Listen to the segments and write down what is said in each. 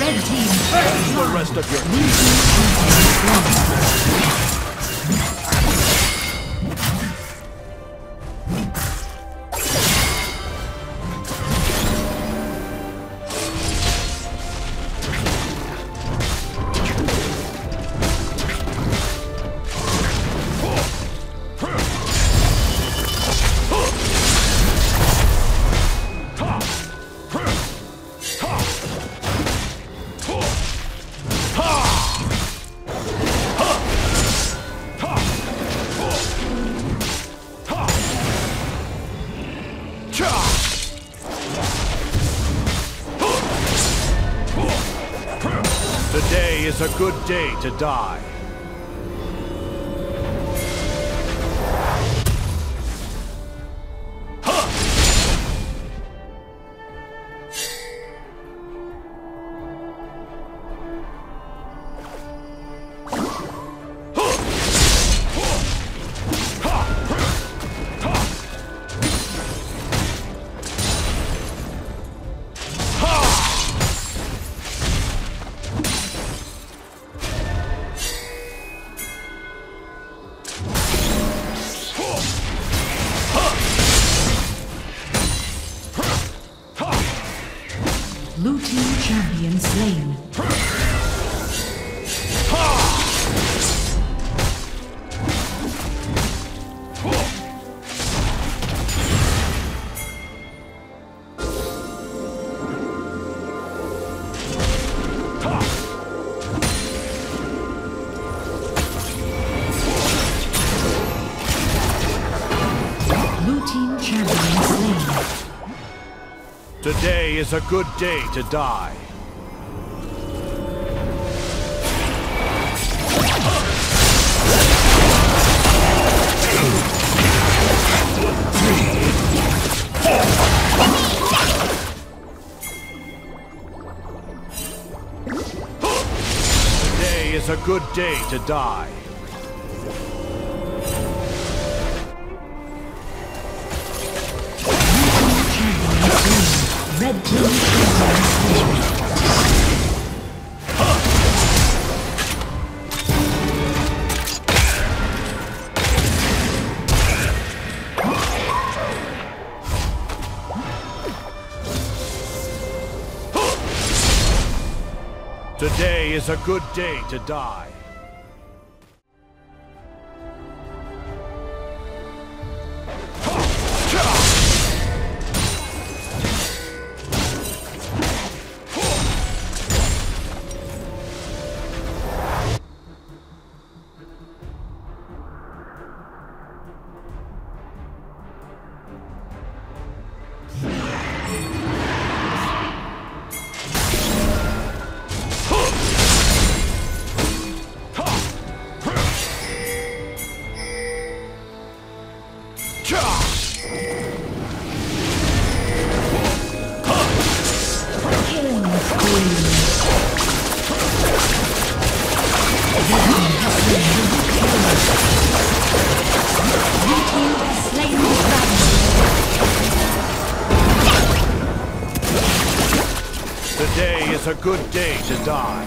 Red team first The rest of your Today is a good day to die. Blue team champion slain. Blue team champion slain. Today is a good day to die. Today is a good day to die. Red team champion. Today is a good day to die. Today is a good day to die.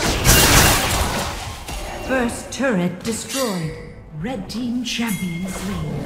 First turret destroyed. Red team champion slain.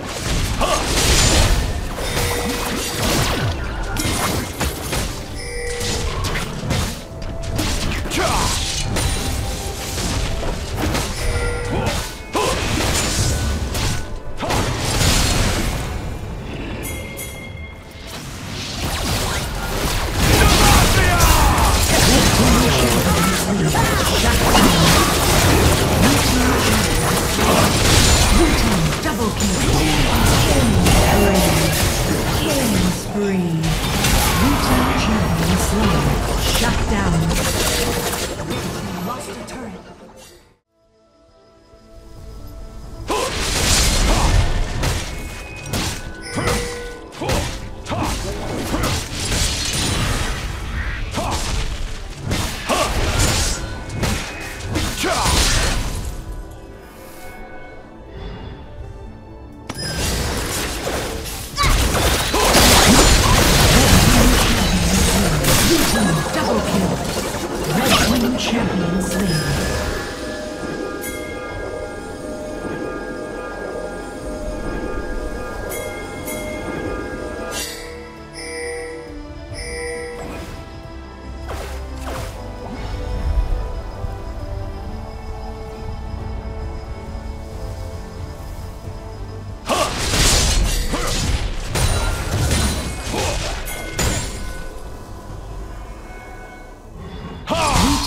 Double kill. Red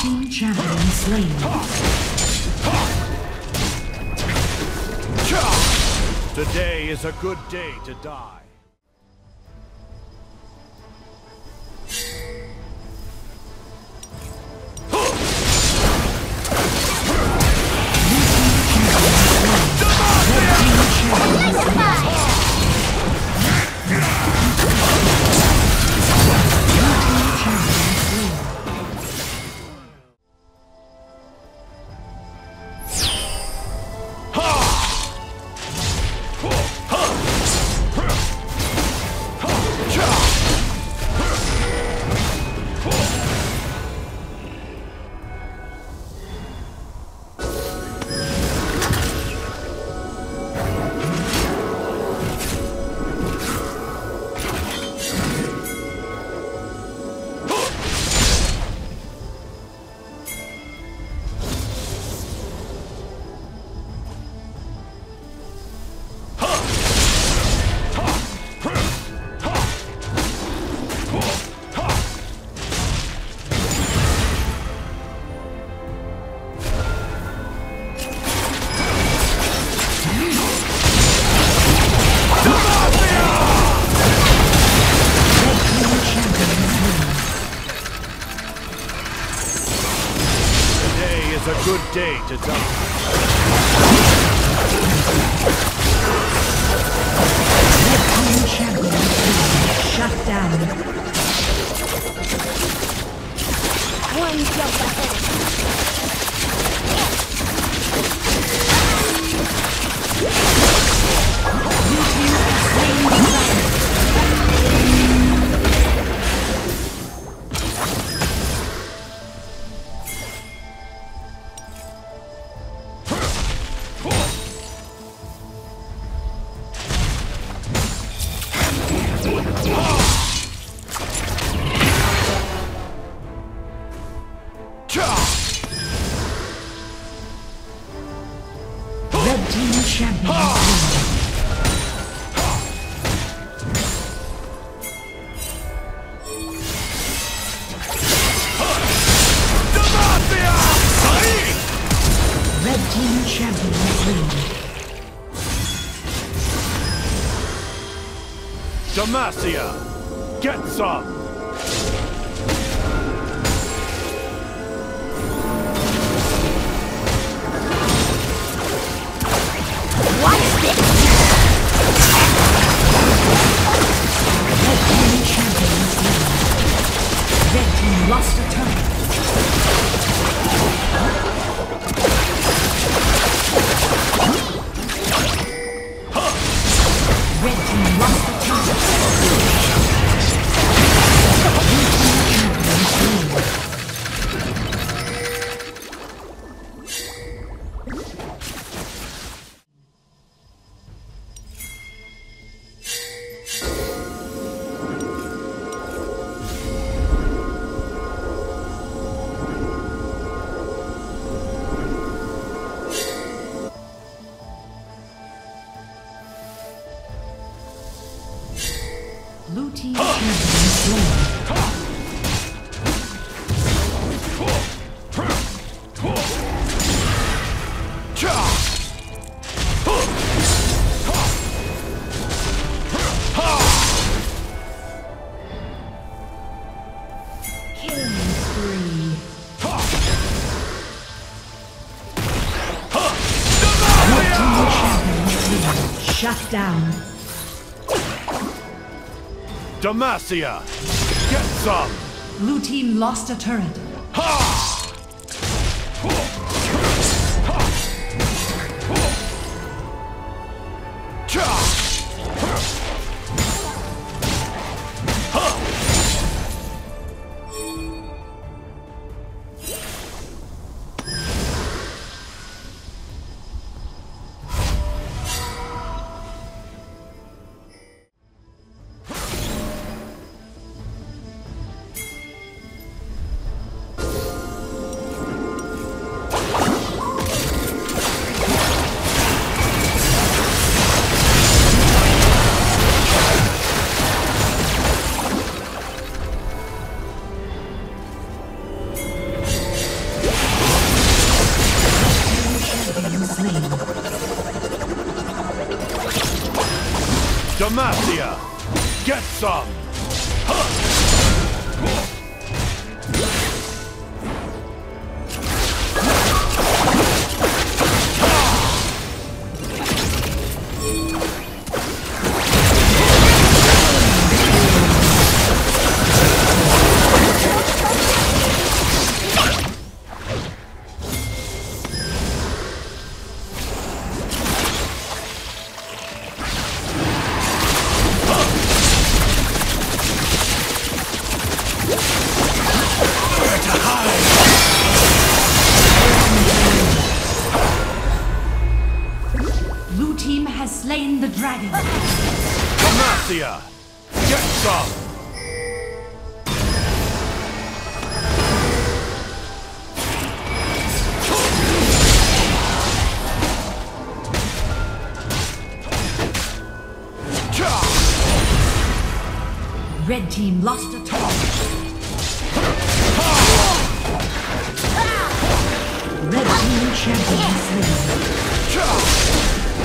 team champion slain. Today is a good day to die. It's a good day to die. Shut down. One jump ahead. Red team champion. Red team champion win. Demacia, get some! What's this? Red team champion win. Red team lost a turn. Red team lost the turn. Blue team champion slain. Blue team champion slain. Killing spree. Red team champion slain. Shut down. Demacia, get some! Blue team lost a turret. slain. Demacia, get some! Blue team has slain the dragon. Demacia, get some! Red team lost a turret. Red team champion slain.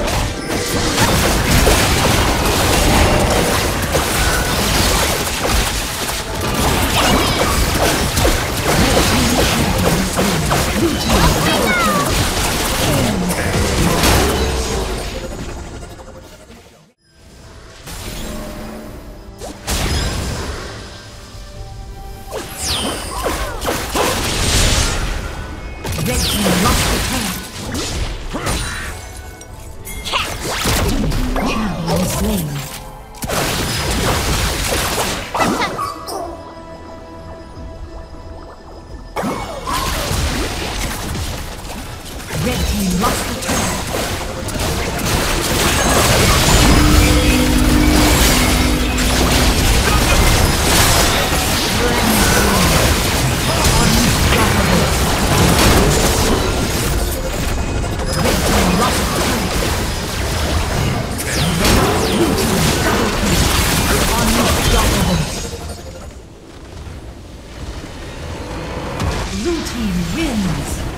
Red team lost the turret. Champion slain. Red team lost the turret. Blue team wins.